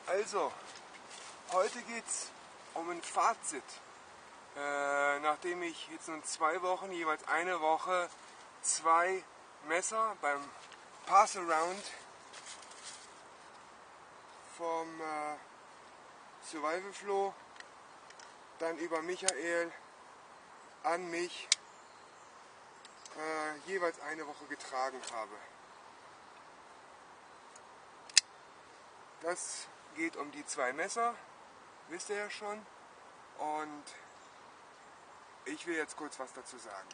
Also, heute geht es um ein Fazit. Nachdem ich jetzt nun 2 Wochen, jeweils eine Woche, 2 Messer beim Pass-Around vom Survival Flow, dann über Michael an mich jeweils eine Woche getragen habe. Das geht um die 2 Messer, wisst ihr ja schon, und ich will jetzt kurz was dazu sagen.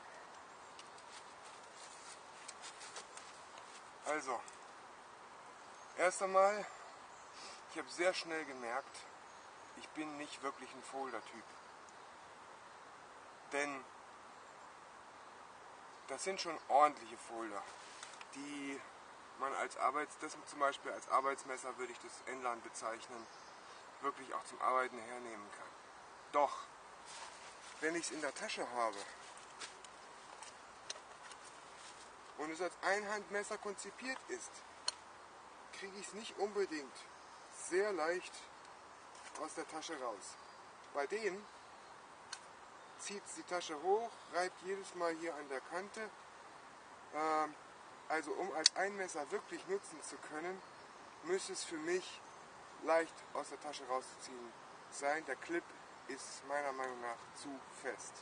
Also, erst einmal, ich habe sehr schnell gemerkt, ich bin nicht wirklich ein Folder-Typ. Denn das sind schon ordentliche Folder, die man als das zum Beispiel als Arbeitsmesser würde ich das Enlan bezeichnen, wirklich auch zum Arbeiten hernehmen kann. Doch, wenn ich es in der Tasche habe und es als Einhandmesser konzipiert ist, kriege ich es nicht unbedingt sehr leicht aus der Tasche raus. Bei dem zieht es die Tasche hoch, reibt jedes Mal hier an der Kante. Also um als Einmesser wirklich nutzen zu können, müsste es für mich leicht aus der Tasche rauszuziehen sein. Der Clip ist meiner Meinung nach zu fest.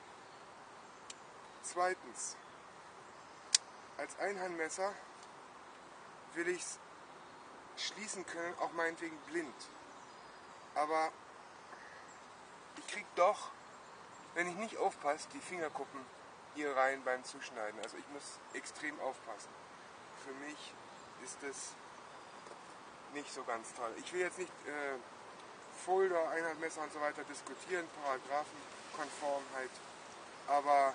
Zweitens, als Einhandmesser will ich es schließen können, auch meinetwegen blind. Aber ich kriege doch, wenn ich nicht aufpasse, die Fingerkuppen hier rein beim Zuschneiden. Also ich muss extrem aufpassen. Für mich ist das nicht so ganz toll. Ich will jetzt nicht Folder, Einhandmesser und so weiter diskutieren, Paragraphenkonformheit, aber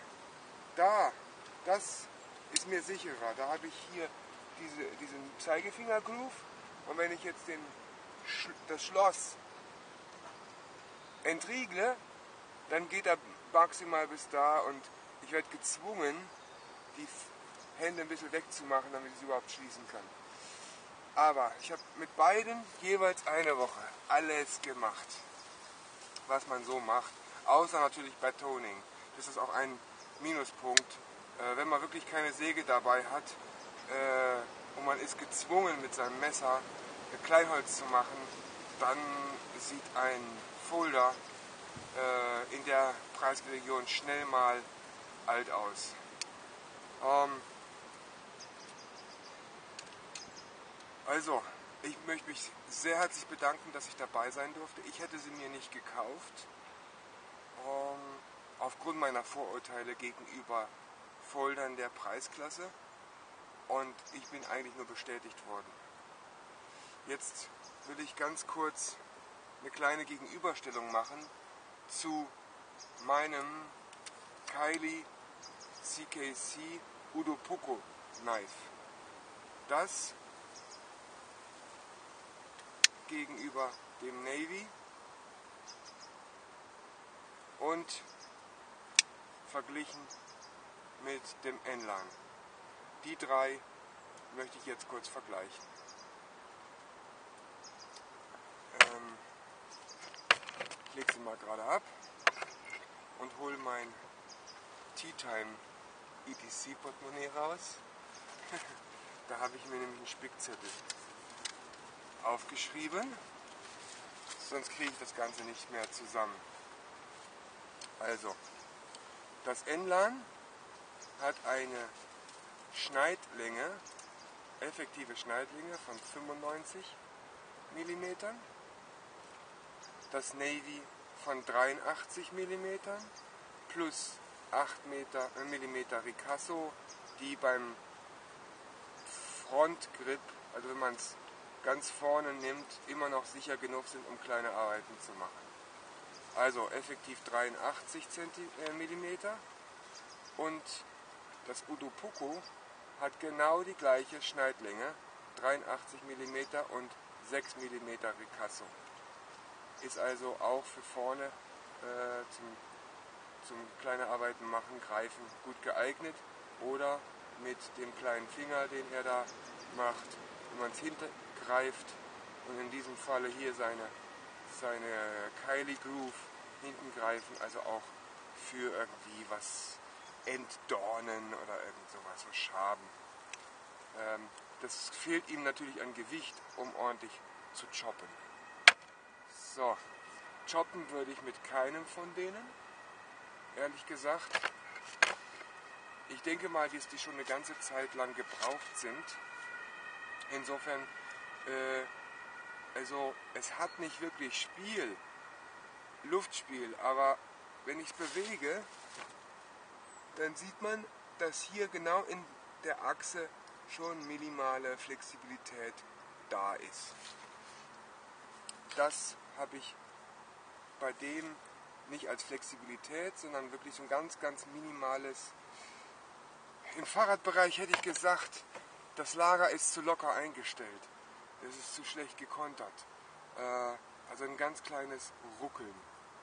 das ist mir sicherer. Da habe ich hier diesen Zeigefinger-Groove, und wenn ich jetzt das Schloss entriegle, dann geht er maximal bis da und ich werde gezwungen, die Hände ein bisschen wegzumachen, damit ich sie überhaupt schließen kann. Aber ich habe mit beiden jeweils eine Woche alles gemacht, was man so macht, außer natürlich bei Toning. Das ist auch ein Minuspunkt. Wenn man wirklich keine Säge dabei hat und man ist gezwungen, mit seinem Messer Kleinholz zu machen, dann sieht ein Folder in der Preisregion schnell mal alt aus. Also, ich möchte mich sehr herzlich bedanken, dass ich dabei sein durfte. Ich hätte sie mir nicht gekauft, aufgrund meiner Vorurteile gegenüber Foldern der Preisklasse, und ich bin eigentlich nur bestätigt worden. Jetzt will ich ganz kurz eine kleine Gegenüberstellung machen zu meinem Kylie CKC Udo Poco Knife. Das gegenüber dem Navy und verglichen mit dem Enlan. Die 3 möchte ich jetzt kurz vergleichen. Ich lege sie mal gerade ab und hole mein Tea Time ETC Portemonnaie raus. Da habe ich mir nämlich einen Spickzettel aufgeschrieben, sonst kriege ich das Ganze nicht mehr zusammen. Also, das Enlan hat eine Schneidlänge, effektive Schneidlänge von 95 mm, das Navy von 83 mm plus 8 mm Ricasso, die beim Frontgrip, also wenn man es ganz vorne nimmt, immer noch sicher genug sind, um kleine Arbeiten zu machen. Also effektiv 83 mm, und das Udo Poco hat genau die gleiche Schneidlänge, 83 mm und 6 mm Ricasso. Ist also auch für vorne zum kleine Arbeiten machen, greifen gut geeignet, oder mit dem kleinen Finger, den er da macht, wenn man es hintergreift, und in diesem Falle hier seine Kylie Groove hinten greifen, also auch für irgendwie was entdornen oder irgend sowas, was schaben. Das fehlt ihm natürlich an Gewicht, um ordentlich zu choppen. So, choppen würde ich mit keinem von denen, ehrlich gesagt. Ich denke mal, dass die schon eine ganze Zeit lang gebraucht sind. Insofern, also es hat nicht wirklich Luftspiel, aber wenn ich es bewege, dann sieht man, dass hier genau in der Achse schon minimale Flexibilität da ist. Das habe ich bei dem nicht als Flexibilität, sondern wirklich so ein ganz, ganz minimales. Im Fahrradbereich hätte ich gesagt, das Lager ist zu locker eingestellt. Es ist zu schlecht gekontert. Also ein ganz kleines Ruckeln.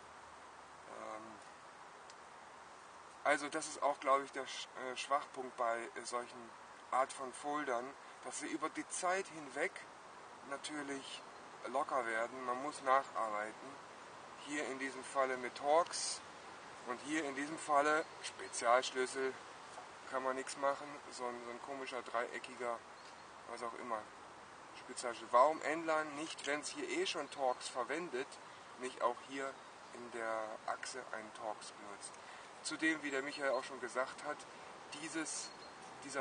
Also das ist auch, glaube ich, der Schwachpunkt bei solchen Art von Foldern, dass sie über die Zeit hinweg natürlich locker werden. Man muss nacharbeiten. Hier in diesem Falle mit Torx und hier in diesem Falle Spezialschlüssel, kann man nichts machen. So ein komischer dreieckiger, was auch immer, Spezialschlüssel. Warum Endline nicht, wenn es hier schon Torx verwendet, nicht auch hier in der Achse einen Torx benutzt? Zudem, wie der Michael auch schon gesagt hat, dieser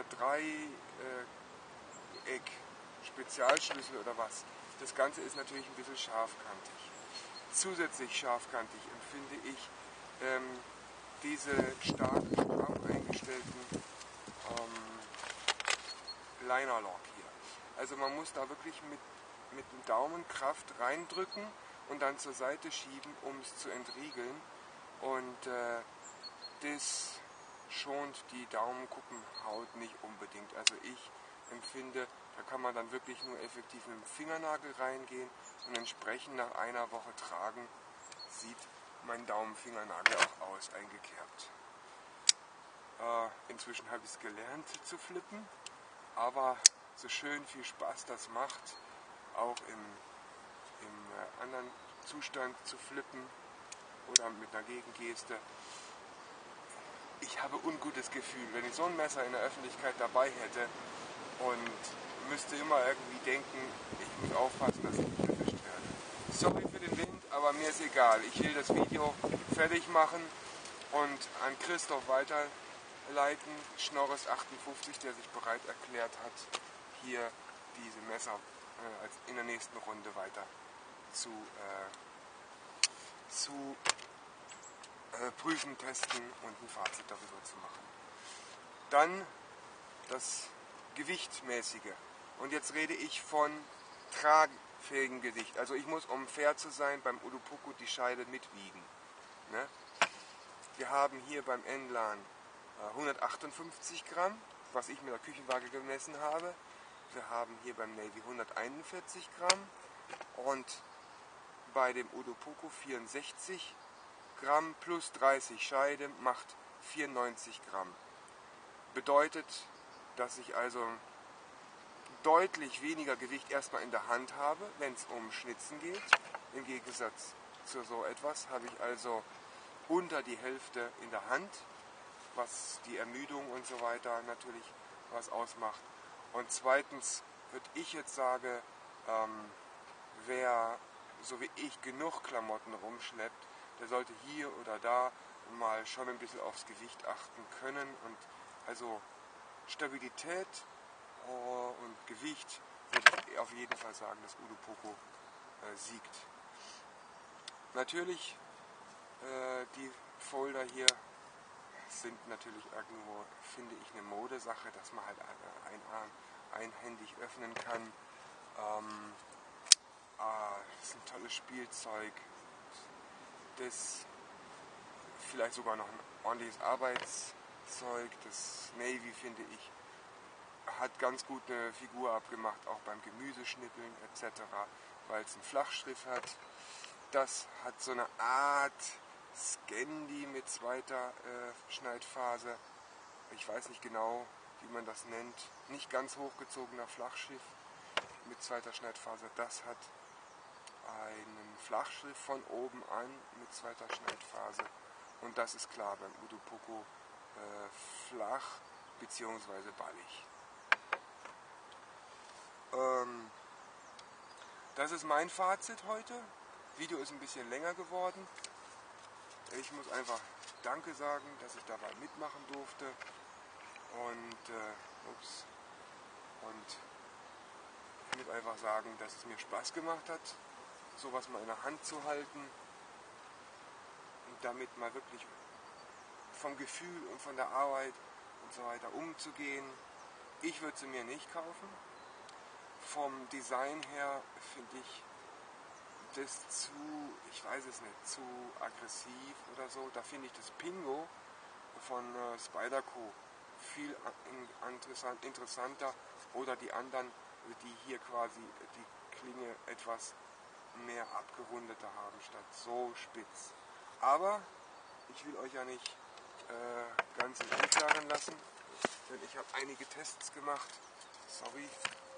Dreieck-Spezialschlüssel oder was, das Ganze ist natürlich ein bisschen scharfkantig. Zusätzlich scharfkantig empfinde ich diese stark stramm eingestellten Liner-Lock hier. Also man muss da wirklich mit dem Daumen Kraft reindrücken und dann zur Seite schieben, um es zu entriegeln. Und das schont die Daumenkuppenhaut nicht unbedingt. Also ich empfinde, da kann man dann wirklich nur effektiv mit dem Fingernagel reingehen und entsprechend nach einer Woche tragen sieht mein Daumenfingernagel auch aus, eingekerbt. Inzwischen habe ich es gelernt zu flippen, aber so schön viel Spaß das macht, auch im anderen Zustand zu flippen oder mit einer Gegengeste. Ich habe ungutes Gefühl, wenn ich so ein Messer in der Öffentlichkeit dabei hätte und müsste immer irgendwie denken, ich muss aufpassen, dass ich nicht erwischt werde. Sorry für den Wind, aber mir ist egal. Ich will das Video fertig machen und an Christoph weiterleiten, Schnorres58, der sich bereit erklärt hat, hier diese Messer in der nächsten Runde weiter zu prüfen, testen und ein Fazit darüber zu machen. Dann das Gewichtmäßige. Und jetzt rede ich von tragfähigem Gewicht. Also ich muss, um fair zu sein, beim Ulupoko die Scheide mitwiegen. Ne? Wir haben hier beim Endlan 158 Gramm, was ich mit der Küchenwaage gemessen habe. Wir haben hier beim Navy 141 Gramm und bei dem Ulupoko 64 Gramm plus 30 Scheide macht 94 Gramm. Bedeutet, dass ich also deutlich weniger Gewicht erstmal in der Hand habe, wenn es um Schnitzen geht. Im Gegensatz zu so etwas habe ich also unter die Hälfte in der Hand, was die Ermüdung und so weiter natürlich was ausmacht. Und zweitens würde ich jetzt sagen, wer so wie ich genug Klamotten rumschleppt, der sollte hier oder da mal schon ein bisschen aufs Gewicht achten können. Und also Stabilität und Gewicht würde ich auf jeden Fall sagen, dass Ulupoko siegt. Natürlich, die Folder hier sind natürlich irgendwo, finde ich, eine Modesache, dass man halt einen Arm einhändig öffnen kann. Das ist ein tolles Spielzeug. Das vielleicht sogar noch ein ordentliches Arbeitszeug. Das Navy, finde ich, hat ganz gut eine Figur abgemacht, auch beim Gemüseschnippeln etc., weil es einen Flachschrift hat. Das hat so eine Art Scandi mit zweiter Schneidphase. Ich weiß nicht genau, wie man das nennt. Nicht ganz hochgezogener Flachschiff. mit zweiter Schneidfaser. Das hat einen Flachschliff von oben an mit zweiter Schneidfaser. Und das ist klar beim Udo Poco flach bzw. ballig. Das ist mein Fazit heute. Das Video ist ein bisschen länger geworden. Ich muss einfach Danke sagen, dass ich dabei mitmachen durfte. Und ich muss einfach sagen, dass es mir Spaß gemacht hat, sowas mal in der Hand zu halten und damit mal wirklich vom Gefühl und von der Arbeit und so weiter umzugehen. Ich würde sie mir nicht kaufen. Vom Design her finde ich das ich weiß es nicht, zu aggressiv oder so. Da finde ich das Pingo von Spyderco viel interessanter, oder die anderen, die hier quasi die Klinge etwas mehr abgerundeter haben, statt so spitz. Aber ich will euch ja nicht ganz im Unklaren lassen, denn ich habe einige Tests gemacht, sorry,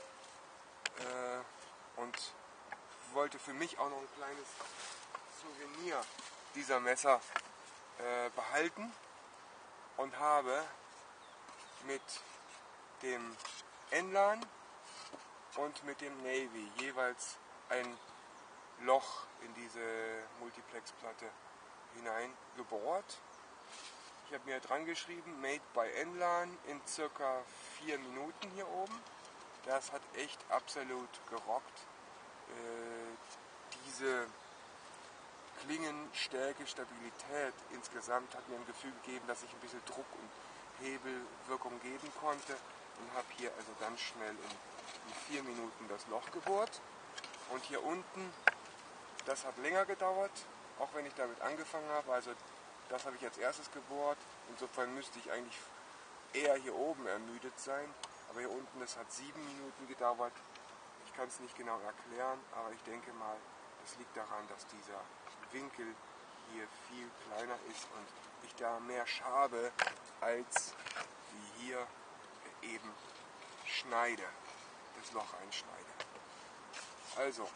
und wollte für mich auch noch ein kleines Souvenir dieser Messer behalten und habe mit dem Enlan und mit dem Navy jeweils ein Loch in diese Multiplex-Platte hineingebohrt. Ich habe mir dran geschrieben, made by Enlan, in circa 4 Minuten hier oben. Das hat echt absolut gerockt. Diese Klingenstärke, Stabilität insgesamt hat mir ein Gefühl gegeben, dass ich ein bisschen Druck und Hebelwirkung geben konnte, und habe hier also ganz schnell in 4 Minuten das Loch gebohrt. Und hier unten, das hat länger gedauert, auch wenn ich damit angefangen habe. Also das habe ich als erstes gebohrt. Insofern müsste ich eigentlich eher hier oben ermüdet sein. Aber hier unten, das hat 7 Minuten gedauert. Ich kann es nicht genau erklären, aber ich denke mal, das liegt daran, dass dieser Winkel hier viel kleiner ist und ich da mehr schabe, als wie hier eben schneide, das Loch einschneide. Also,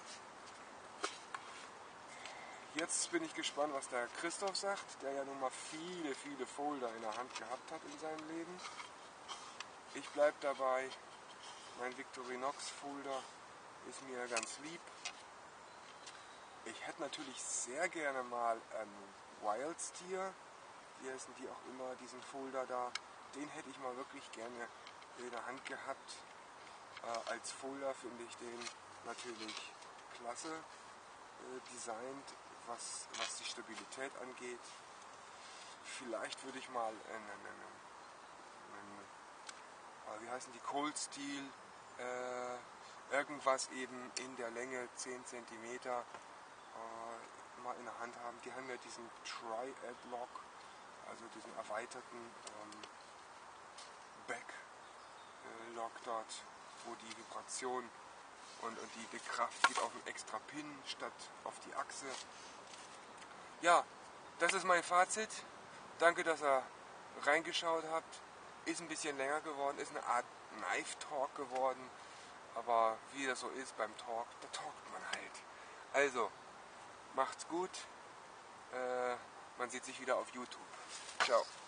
jetzt bin ich gespannt, was der Christoph sagt, der ja nun mal viele Folder in der Hand gehabt hat in seinem Leben. Ich bleibe dabei, mein Victorinox Folder ist mir ganz lieb. Ich hätte natürlich sehr gerne mal Wild Steer, wie heißen die auch immer, diesen Folder da, den hätte ich mal wirklich gerne in der Hand gehabt. Als Folder finde ich den natürlich klasse designt, was die Stabilität angeht. Vielleicht würde ich mal wie heißen die, Cold Steel, irgendwas eben in der Länge 10 cm mal in der Hand haben. Die haben ja diesen Tri-Ad-Lock, also diesen erweiterten Back-Lock dort, wo die Vibration und die Kraft geht auf einen extra Pin statt auf die Achse. Ja, das ist mein Fazit. Danke, dass ihr reingeschaut habt. Ist ein bisschen länger geworden, ist eine Art Knife-Talk geworden. Aber wie das so ist beim Talk, da talkt man halt. Also, macht's gut. Man sieht sich wieder auf YouTube. Ciao.